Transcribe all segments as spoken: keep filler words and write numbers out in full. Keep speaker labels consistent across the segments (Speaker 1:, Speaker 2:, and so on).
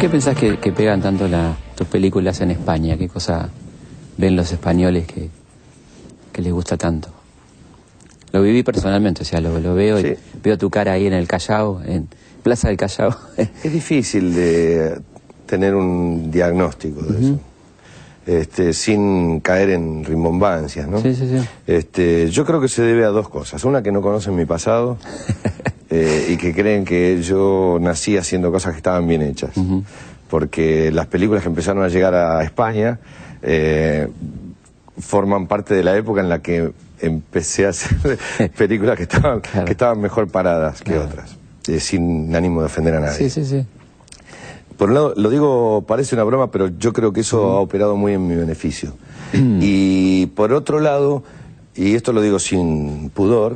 Speaker 1: qué pensás que, que pegan tanto la, tus películas en España? ¿Qué cosa ven los españoles que, que les gusta tanto? Lo viví personalmente, o sea, lo, lo veo, sí. Y veo tu cara ahí en el Callao, en Plaza del Callao.
Speaker 2: Es difícil de tener un diagnóstico de uh-huh. eso, este, sin caer en rimbombancias, ¿no?
Speaker 1: Sí, sí, sí.
Speaker 2: Este, yo creo que se debe a dos cosas. Una, que no conocen mi pasado eh, y que creen que yo nací haciendo cosas que estaban bien hechas. Uh-huh. Porque las películas que empezaron a llegar a España eh, forman parte de la época en la que empecé a hacer películas que estaban, claro. que estaban mejor paradas que claro. otras, eh, sin ánimo de ofender a nadie.
Speaker 1: Sí, sí, sí.
Speaker 2: Por un lado, lo digo, parece una broma, pero yo creo que eso mm. ha operado muy en mi beneficio. Mm. Y por otro lado, y esto lo digo sin pudor,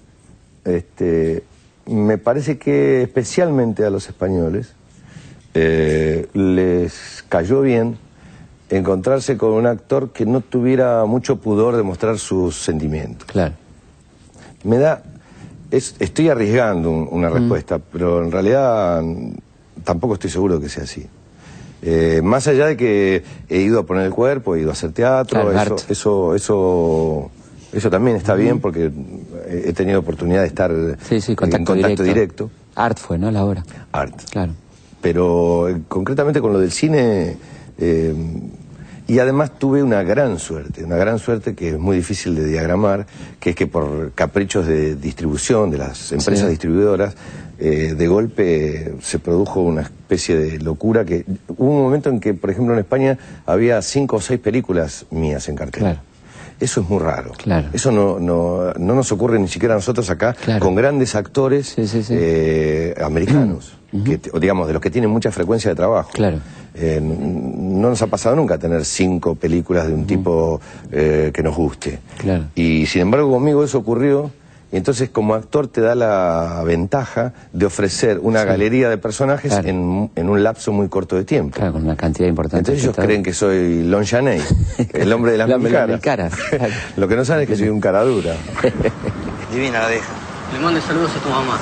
Speaker 2: este, me parece que especialmente a los españoles eh, les cayó bien encontrarse con un actor que no tuviera mucho pudor de mostrar sus sentimientos.
Speaker 1: Claro.
Speaker 2: Me da... Es, estoy arriesgando un, una mm. respuesta, pero en realidad tampoco estoy seguro de que sea así. Eh, más allá de que he ido a poner el cuerpo, he ido a hacer teatro, claro, eso, eso, eso, eso también está mm. bien porque he tenido oportunidad de estar
Speaker 1: sí, sí, contacto
Speaker 2: en contacto
Speaker 1: directo.
Speaker 2: directo.
Speaker 1: Art fue, ¿no? La obra.
Speaker 2: Art.
Speaker 1: Claro.
Speaker 2: Pero eh, concretamente con lo del cine... Eh, y además tuve una gran suerte, una gran suerte que es muy difícil de diagramar, que es que por caprichos de distribución de las empresas sí. distribuidoras, eh, de golpe se produjo una especie de locura que... Hubo un momento en que, por ejemplo, en España había cinco o seis películas mías en cartel. Claro. Eso es muy raro.
Speaker 1: Claro.
Speaker 2: Eso no, no, no nos ocurre ni siquiera a nosotros acá, claro. con grandes actores
Speaker 1: sí, sí, sí.
Speaker 2: Eh, americanos, uh-huh. que, o digamos, de los que tienen mucha frecuencia de trabajo.
Speaker 1: Claro.
Speaker 2: Eh, no nos ha pasado nunca tener cinco películas de un uh-huh. tipo eh, que nos guste.
Speaker 1: Claro.
Speaker 2: Y sin embargo conmigo eso ocurrió, y entonces como actor te da la ventaja de ofrecer una sí. galería de personajes claro. en, en un lapso muy corto de tiempo.
Speaker 1: Claro, con una cantidad importante.
Speaker 2: Entonces ellos creen que soy Lon Chaney, el hombre de las mil caras.
Speaker 1: caras. Claro.
Speaker 2: Lo que no saben es que soy un cara dura.
Speaker 3: Divina la vieja.
Speaker 4: Le mando saludos a tu mamá.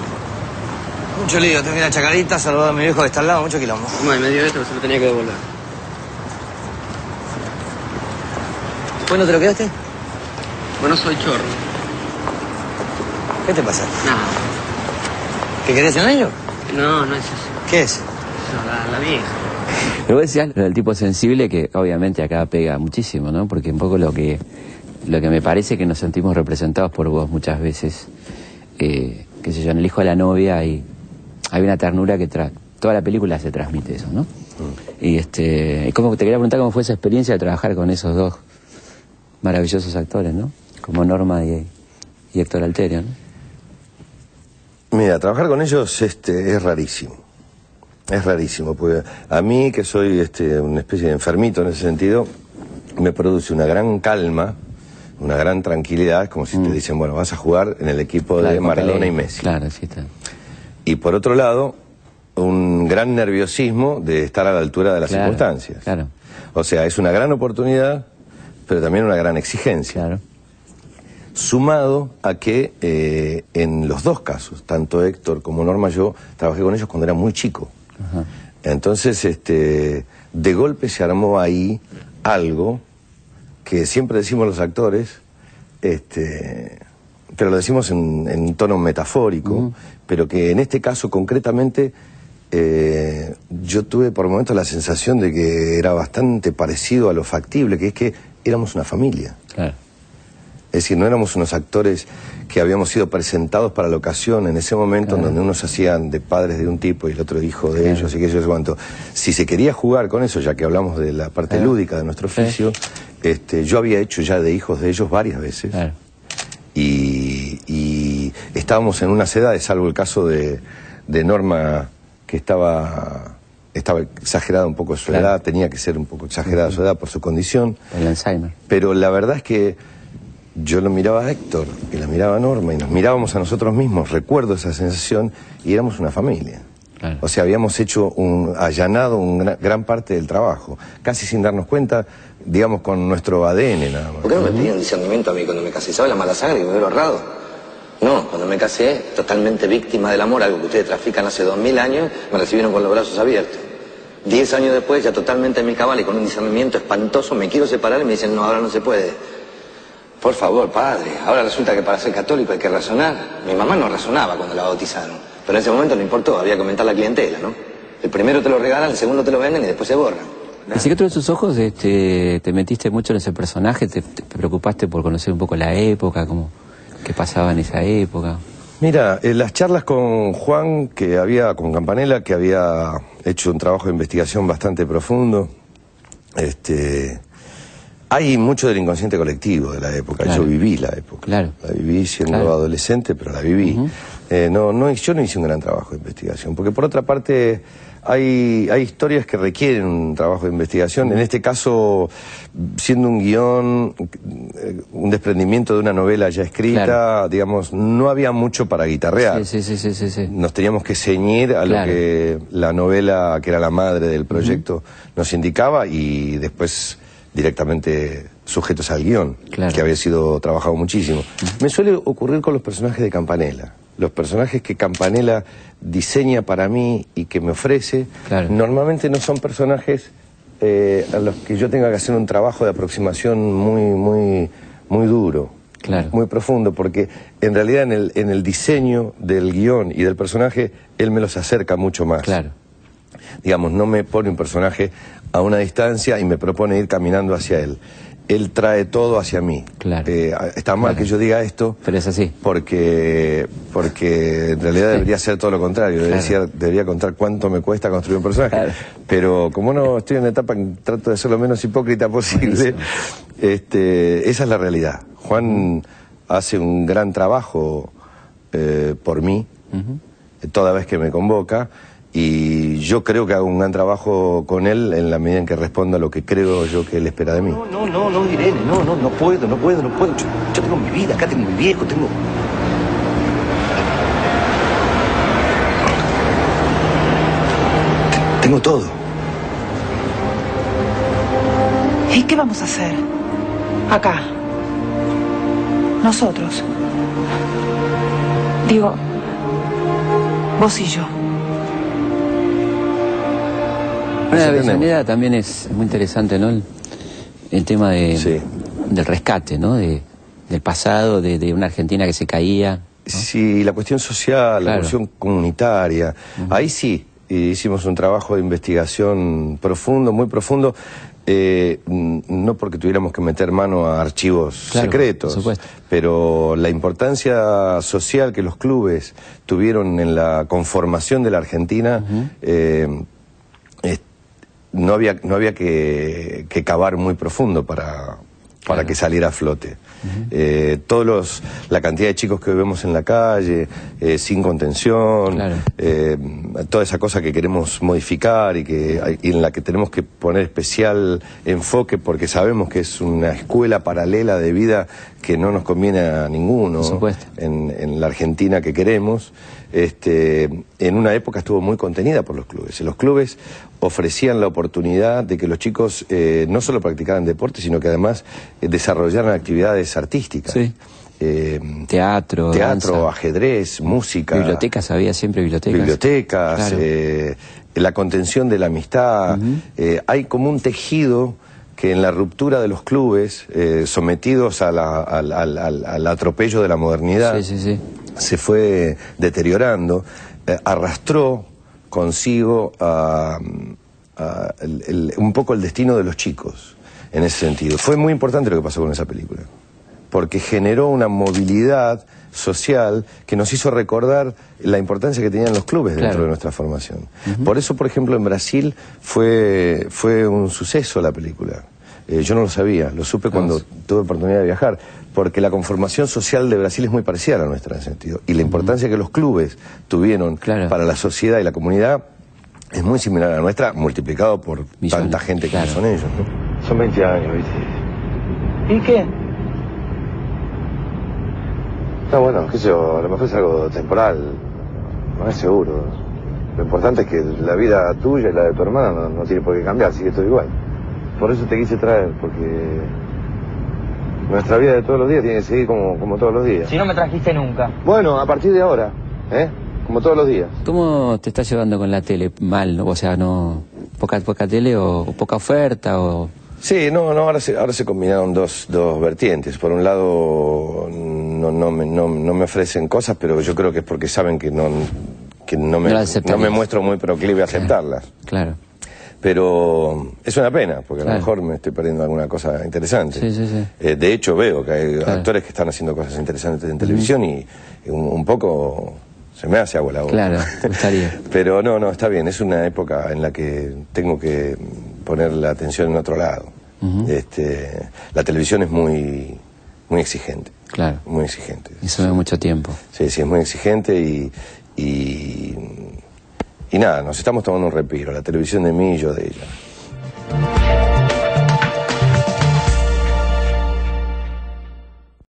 Speaker 3: Mucho lío, tengo que ir a Chacarita, saludar a mi viejo que está al lado, mucho quilombo.
Speaker 4: No, y me dio esto, se lo tenía que devolver.
Speaker 3: ¿Bueno te lo quedaste?
Speaker 4: Bueno, soy chorro.
Speaker 3: ¿Qué te pasa?
Speaker 4: Nada.
Speaker 3: ¿Qué querías en ello?
Speaker 4: No, no es eso.
Speaker 3: ¿Qué es?
Speaker 4: No, la, la vieja.
Speaker 1: Luego decías lo del tipo sensible, que obviamente acá pega muchísimo, ¿no? Porque un poco lo que, lo que me parece que nos sentimos representados por vos muchas veces, eh, qué sé yo, en El hijo de la novia hay, hay una ternura que tra toda la película se transmite eso, ¿no? Mm. Y este, como te quería preguntar cómo fue esa experiencia de trabajar con esos dos maravillosos actores, ¿no? Como Norma y, y Héctor Alterio, ¿no?
Speaker 2: Mira, trabajar con ellos este, es rarísimo. Es rarísimo, porque a mí, que soy este, una especie de enfermito en ese sentido, me produce una gran calma, una gran tranquilidad. Es como si mm. te dicen, bueno, vas a jugar en el equipo claro, de Maradona y Messi.
Speaker 1: Claro, sí está.
Speaker 2: Y por otro lado, un gran nerviosismo de estar a la altura de las
Speaker 1: claro,
Speaker 2: circunstancias.
Speaker 1: Claro.
Speaker 2: O sea, es una gran oportunidad, pero también una gran exigencia.
Speaker 1: Claro.
Speaker 2: Sumado a que eh, en los dos casos, tanto Héctor como Norma, yo trabajé con ellos cuando era muy chico. Ajá. Entonces, este, de golpe se armó ahí algo que siempre decimos los actores, este, pero lo decimos en, en tono metafórico, uh-huh. pero que en este caso concretamente eh, yo tuve por momentos la sensación de que era bastante parecido a lo factible, que es que éramos una familia.
Speaker 1: Claro.
Speaker 2: Es decir, no éramos unos actores que habíamos sido presentados para la ocasión en ese momento claro. en donde unos hacían de padres de un tipo y el otro hijo de claro. ellos y que yo sé cuánto. Si se quería jugar con eso, ya que hablamos de la parte claro. lúdica de nuestro oficio, sí. este, yo había hecho ya de hijos de ellos varias veces. Claro. Y, y estábamos en unas edades, salvo el caso de, de Norma, que estaba... estaba exagerada un poco su claro. edad, tenía que ser un poco exagerada uh-huh. su edad por su condición.
Speaker 1: El Alzheimer.
Speaker 2: Pero la verdad es que yo lo miraba a Héctor y la miraba a Norma y nos mirábamos a nosotros mismos, recuerdo esa sensación, y éramos una familia. Claro. O sea, habíamos hecho un allanado un gran, gran parte del trabajo, casi sin darnos cuenta, digamos, con nuestro A D N nada más.
Speaker 3: ¿Por qué no me pedían discernimiento a mí cuando me casé? ¿Sabes la mala sangre que me hubiera ahorrado? No, cuando me casé, totalmente víctima del amor, algo que ustedes trafican hace dos mil años, me recibieron con los brazos abiertos. Diez años después, ya totalmente en mi cabal y con un discernimiento espantoso, me quiero separar y me dicen, no, ahora no se puede. Por favor, padre, ahora resulta que para ser católico hay que razonar. Mi mamá no razonaba cuando la bautizaron, pero en ese momento no importó, había que aumentar la clientela, ¿no? El primero te lo regalan, el segundo te lo venden y después se borran.
Speaker 1: El secreto de sus ojos, este, te metiste mucho en ese personaje, te, te preocupaste por conocer un poco la época, cómo, qué pasaba en esa época.
Speaker 2: Mira, en las charlas con Juan, que había, con Campanella, que había hecho un trabajo de investigación bastante profundo, este... hay mucho del inconsciente colectivo de la época. Claro. Yo viví la época. Claro. La viví siendo claro. adolescente, pero la viví. Uh-huh. eh, no, no, yo no hice un gran trabajo de investigación, porque por otra parte hay, hay historias que requieren un trabajo de investigación. Uh-huh. En este caso, siendo un guión, un desprendimiento de una novela ya escrita, claro. digamos, no había mucho para guitarrear. Sí, sí, sí, sí, sí. Nos teníamos que ceñir a claro. lo que la novela, que era la madre del proyecto, uh-huh. nos indicaba, y después directamente sujetos al guión, claro. que había sido trabajado muchísimo. Uh-huh. Me suele ocurrir con los personajes de Campanella. Los personajes que Campanella diseña para mí y que me ofrece, claro. normalmente no son personajes eh, a los que yo tenga que hacer un trabajo de aproximación muy, muy, muy duro, claro. muy profundo, porque en realidad en el, en el diseño del guión y del personaje, él me los acerca mucho más. Claro. Digamos, no me pone un personaje a una distancia y me propone ir caminando hacia él. Él trae todo hacia mí. Claro. Eh, está mal claro. que yo diga esto. Pero es así. Porque, porque en realidad sí. debería ser todo lo contrario. Claro. Debería, debería contar cuánto me cuesta construir un personaje. Claro. Pero como no estoy en una etapa en que trato de ser lo menos hipócrita posible, este, esa es la realidad. Juan hace un gran trabajo eh, por mí, uh-huh. toda vez que me convoca. Y yo creo que hago un gran trabajo con él en la medida en que responda a lo que creo yo que él espera de mí.
Speaker 3: No, no, no, no, Irene, no, no, no puedo, no puedo, no puedo. Yo, yo tengo mi vida, acá tengo mi viejo, tengo... Tengo todo.
Speaker 5: ¿Y qué vamos a hacer? Acá. Nosotros. Digo, vos y yo.
Speaker 1: Bueno, de Avellaneda también es muy interesante, ¿no? El, el tema de, sí. del rescate, ¿no? De, del pasado, de, de una Argentina que se caía, ¿no?
Speaker 2: Sí, la cuestión social, claro. la cuestión comunitaria. Uh-huh. Ahí sí, hicimos un trabajo de investigación profundo, muy profundo, eh, no porque tuviéramos que meter mano a archivos claro, secretos, por supuesto. Pero la importancia social que los clubes tuvieron en la conformación de la Argentina, uh-huh. eh, es, no había, no había que, que cavar muy profundo para, para claro. que saliera a flote. Uh-huh. eh, todos los, la cantidad de chicos que vemos en la calle, eh, sin contención, claro. eh, toda esa cosa que queremos modificar y, que, y en la que tenemos que poner especial enfoque porque sabemos que es una escuela paralela de vida que no nos conviene a ninguno en, en la Argentina que queremos. Este, en una época estuvo muy contenida por los clubes. Los clubes ofrecían la oportunidad de que los chicos eh, no solo practicaran deporte, sino que además eh, desarrollaran actividades artísticas. Sí. Eh,
Speaker 1: teatro,
Speaker 2: teatro,
Speaker 1: danza.
Speaker 2: Ajedrez, música.
Speaker 1: Bibliotecas, había siempre bibliotecas.
Speaker 2: Bibliotecas, claro. eh, la contención de la amistad. Uh-huh. eh, hay como un tejido que en la ruptura de los clubes, eh, sometidos a la, al, al, al, al atropello de la modernidad, sí, sí, sí. se fue deteriorando, eh, arrastró consigo a, a el, el, un poco el destino de los chicos, en ese sentido. Fue muy importante lo que pasó con esa película, porque generó una movilidad social que nos hizo recordar la importancia que tenían los clubes dentro claro. de nuestra formación. Uh-huh. Por eso, por ejemplo, en Brasil fue, fue un suceso la película. Eh, yo no lo sabía, lo supe cuando Vamos. tuve oportunidad de viajar, porque la conformación social de Brasil es muy parecida a la nuestra en ese sentido. Y la importancia uh-huh. que los clubes tuvieron claro. para la sociedad y la comunidad es muy similar a la nuestra, multiplicado por Millones. tanta gente claro. que son ellos, ¿no? Son veinte años, ¿viste?
Speaker 5: ¿Y qué?
Speaker 2: No, bueno, qué sé yo, a lo mejor es algo temporal, no es seguro. Lo importante es que la vida tuya y la de tu hermana no, no tiene por qué cambiar, sigue todo igual. Por eso te quise traer, porque nuestra vida de todos los días tiene que seguir como, como todos los días.
Speaker 6: Si no me trajiste nunca.
Speaker 2: Bueno, a partir de ahora, ¿eh? Como todos los días.
Speaker 1: ¿Cómo te estás llevando con la tele? Mal, ¿no? O sea, no... ¿Poca, poca tele o, o poca oferta? O...
Speaker 2: Sí, no, no, ahora se, ahora se combinaron dos, dos vertientes. Por un lado, no, no, me, no, no me ofrecen cosas, pero yo creo que es porque saben que no, que no, me,
Speaker 1: no,
Speaker 2: no me muestro muy proclive a aceptarlas.
Speaker 1: Claro.
Speaker 2: Pero es una pena, porque
Speaker 1: claro.
Speaker 2: a lo mejor me estoy perdiendo alguna cosa interesante.
Speaker 1: Sí, sí, sí.
Speaker 2: Eh, de hecho, veo que hay
Speaker 1: claro.
Speaker 2: actores que están haciendo cosas interesantes en televisión y, y un, un poco se me hace agua la boca.
Speaker 1: Claro, me gustaría.
Speaker 2: Pero no, no, está bien. Es una época en la que tengo que poner la atención en otro lado. Uh-huh. este, la televisión es muy, muy exigente.
Speaker 1: Claro.
Speaker 2: Muy exigente.
Speaker 1: Y se ve mucho tiempo.
Speaker 2: Sí, sí, es muy exigente y... y Y nada, nos estamos tomando un respiro, la televisión de mí y yo de ella.